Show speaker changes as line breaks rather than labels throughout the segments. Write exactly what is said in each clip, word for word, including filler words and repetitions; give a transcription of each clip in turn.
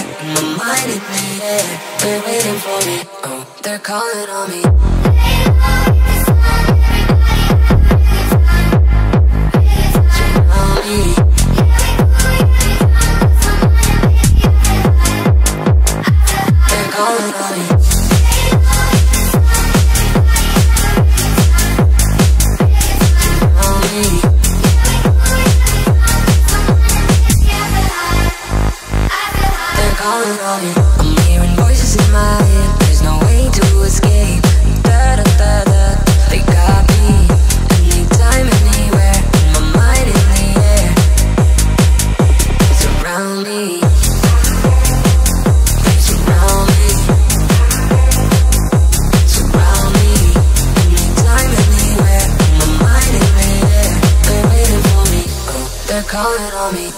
In my mind in the air, they're waiting for me. Oh, they're calling on me. Surround me. They're calling on me. Surround me. Calling on me. I'm hearing voices in my head. There's no way to escape. Da da da da. They got me. Anytime, anywhere. In my mind, in the air. Surround me. Surround me. Surround me. Anytime, anywhere. In my mind, in the air. They're waiting for me. Oh, they're calling on me.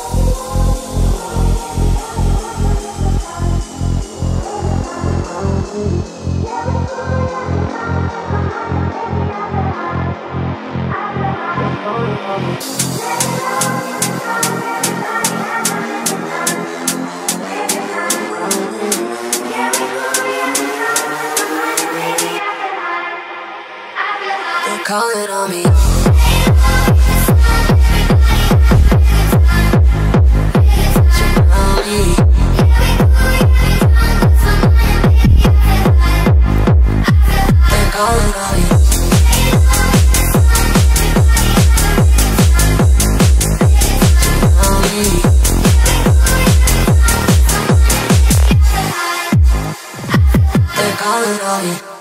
They're calling on me. Surround me. They're calling on me. Surround me. They're calling on me.